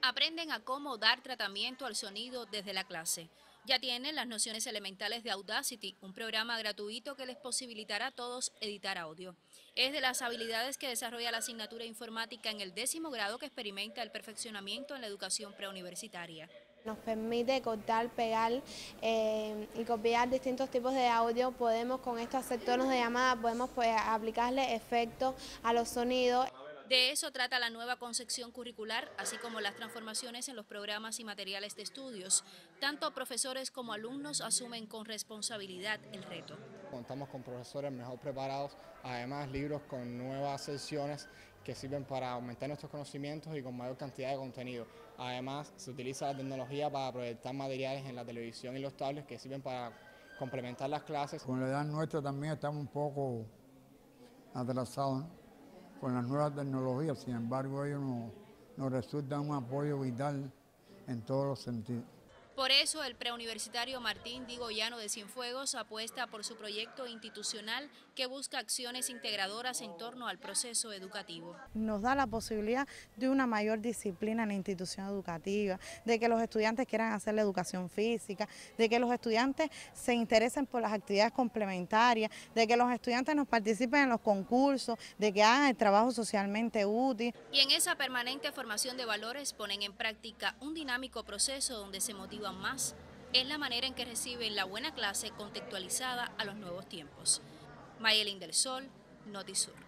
Aprenden a cómo dar tratamiento al sonido desde la clase. Ya tienen las nociones elementales de Audacity, un programa gratuito que les posibilitará a todos editar audio. Es de las habilidades que desarrolla la asignatura informática en el 10º grado que experimenta el perfeccionamiento en la educación preuniversitaria. Nos permite cortar, pegar y copiar distintos tipos de audio. Podemos con estos hacer tonos de llamada, podemos aplicarle efectos a los sonidos. De eso trata la nueva concepción curricular, así como las transformaciones en los programas y materiales de estudios. Tanto profesores como alumnos asumen con responsabilidad el reto. Contamos con profesores mejor preparados, además libros con nuevas secciones que sirven para aumentar nuestros conocimientos y con mayor cantidad de contenido. Además, se utiliza la tecnología para proyectar materiales en la televisión y los tablets que sirven para complementar las clases. Con la edad nuestra también estamos un poco atrasados, ¿no?, con las nuevas tecnologías. Sin embargo, ellos nos resultan un apoyo vital en todos los sentidos. Por eso, el preuniversitario Martín Di Goyano de Cienfuegos apuesta por su proyecto institucional que busca acciones integradoras en torno al proceso educativo. Nos da la posibilidad de una mayor disciplina en la institución educativa, de que los estudiantes quieran hacer la educación física, de que los estudiantes se interesen por las actividades complementarias, de que los estudiantes nos participen en los concursos, de que hagan el trabajo socialmente útil. Y en esa permanente formación de valores ponen en práctica un dinámico proceso donde se motiva más es la manera en que reciben la buena clase contextualizada a los nuevos tiempos. Mayelín del Sol, Notisur.